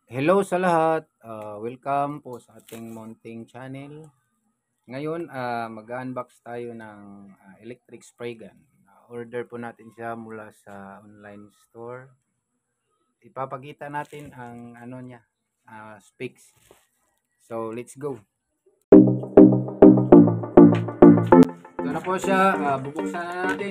Hello sa lahat, welcome po sa ating Mounting Channel. Ngayon, mag-unbox tayo ng electric spray gun. Order po natin siya mula sa online store. Ipapakita natin ang ano niya, specs. So, let's go. Ito na po siya, bubuksan na natin.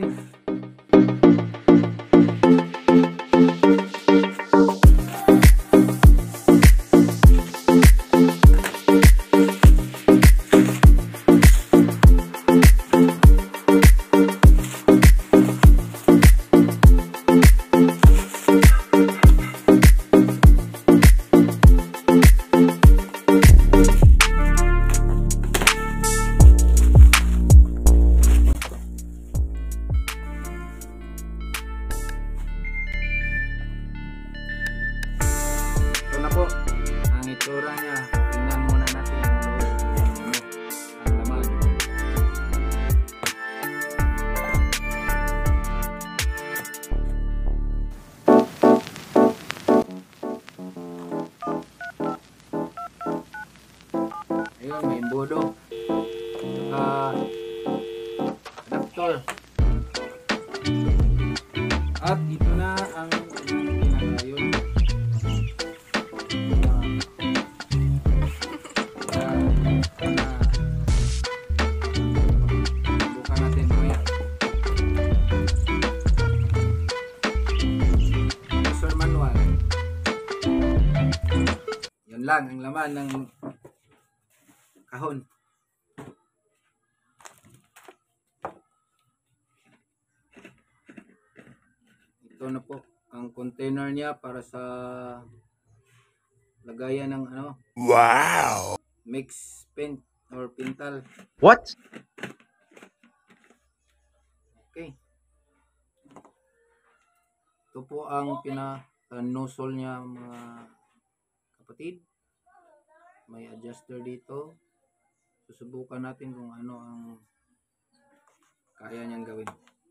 Ito na po ang itsura niya. Tingnan muna natin ang loob. Ang laman. Ayun, may embodo. Saka adapter. At ito na ang pinakayon. Bukan natin mamaya. User manual. Yan lang ang laman ng kahon. Ito na po ang container niya para sa lagayan ng Wow! mix paint or pintal. What? Okay. Ito po ang nozzle niya mga kapatid. May adjuster dito. Susubukan natin kung ano ang kaya niyang gawin.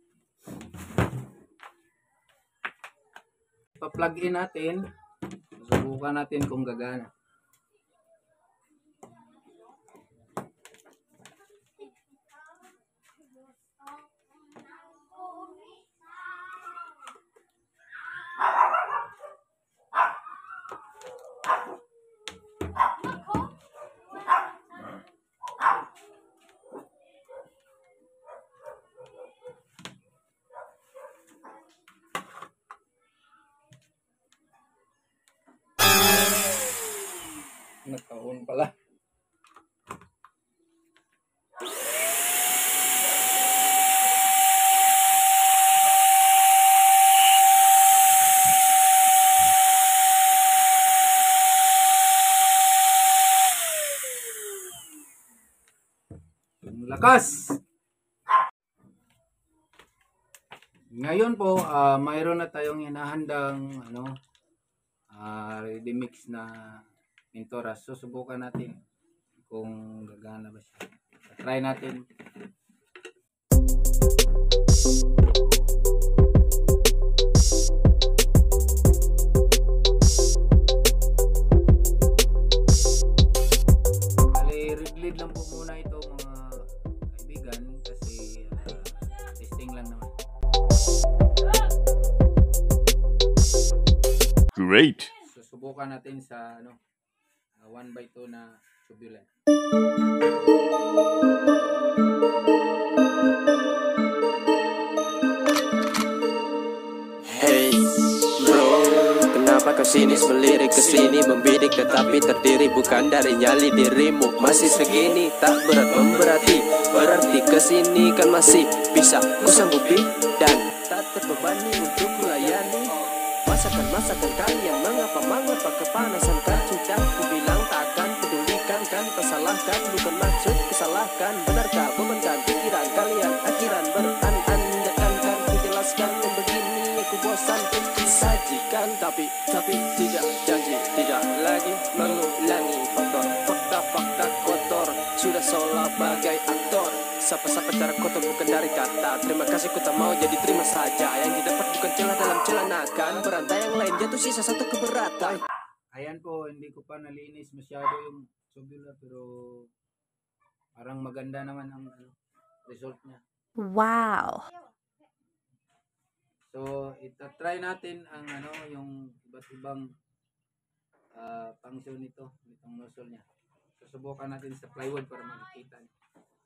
Pa-plug in natin. Susubukan natin kung gagana. Nagkaon pala. Ang lakas. Ngayon po, mayroon na tayong hinahandang ready mix na pintura. Susubukan natin kung gagana ba siya. Try natin. Read lang po muna ito mga kaibigan kasi testing lang naman. Great! Susubukan natin sa 1/2 na tubular. Hey bro, kenapa kau sinis melirik kesini, membidik tetapi terdiri bukan dari nyali dirimu. Masih segini tak berat memberati, berarti kesini kan masih bisa kusanggupi dan tak terbebani untuk melayani. Masakan kalian mengapa kepanasan kan sudah kubilang takkan pedulikan kan, kesalahkan bukan maksud kesalahkan. Benarkah bebankan pikiran kalian akhiran beran-andakan kan kujelaskan yang begini aku bosan untuk disajikan, tapi tidak janji tidak lagi mengulangi fakta kotor sudah seolah bagai aktor. Sapa-sapa cara kotor bukan dari kata terima kasih, ku tak mau jadi terima saja. Yang didapat bukan celah dalam celanakan, berantai yang lain jatuh sisa satu keberatan. Ayan po, hindi ko pa nalinis masyado yung tubular pero parang maganda naman ang result niya. Wow! So, itatry natin ang yung iba't ibang function nito, itong nozzle niya. Susubukan natin sa plywood para makikita niyo.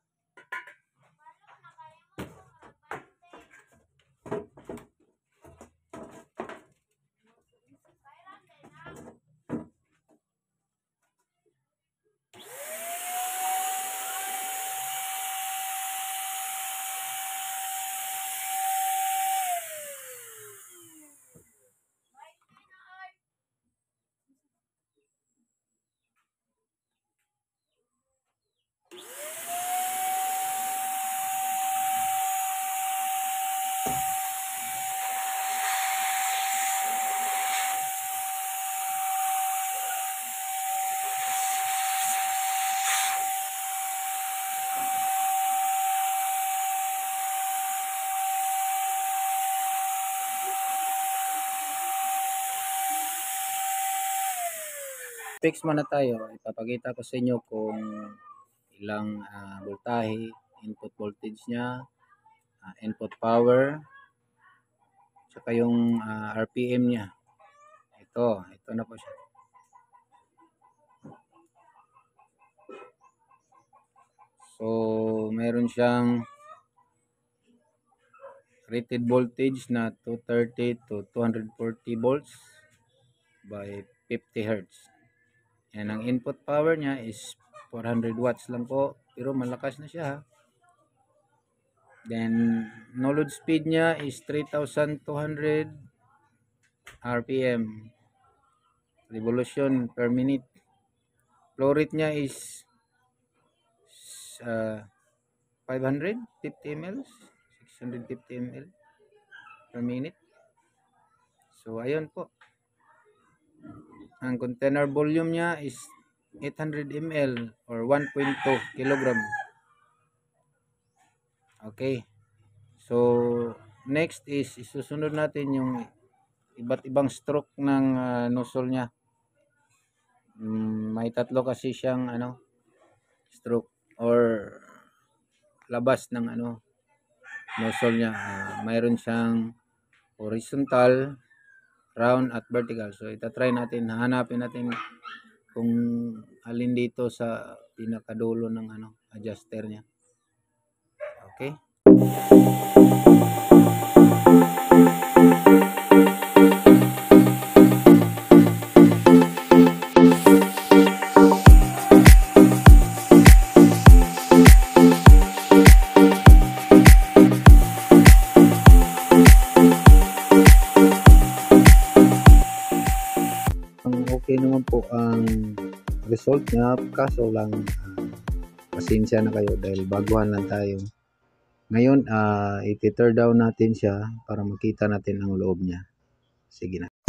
Fix muna tayo. Ipapakita ko sa inyo kung ilang voltahe, input voltage niya, input power, tsaka yung RPM niya. Ito na po siya. So, meron siyang rated voltage na 230 to 240 volts by 50 Hz. And ang input power niya is 400 watts lang po, pero malakas na siya ha. Then no load speed niya is 3,200 RPM, revolution per minute. Flow rate niya is 550 ml, 650 ml per minute. So ayun po. Ang container volume niya is 800 ml or 1.2 kg. Okay. So next is isusunod natin yung iba't ibang stroke ng nozzle niya. May tatlo kasi siyang stroke or labas ng nozzle niya. Mayroon siyang horizontal, round at vertical. So itatry natin, hanapin natin kung alin dito sa pinakadulo ng adjuster niya. Okay? Okay naman po ang result niya, kaso lang pasensya na kayo dahil baguhan lang tayo. Ngayon i-tear down natin siya para makita natin ang loob niya. Sige na.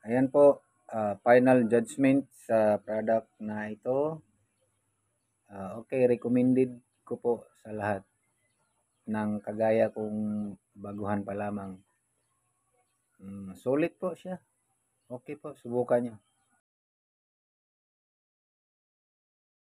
Ayan po, final judgment sa product na ito. Okay, recommended ko po sa lahat ng kagaya kung baguhan pa lamang. Sulit po siya. Okay po, subukan nyo.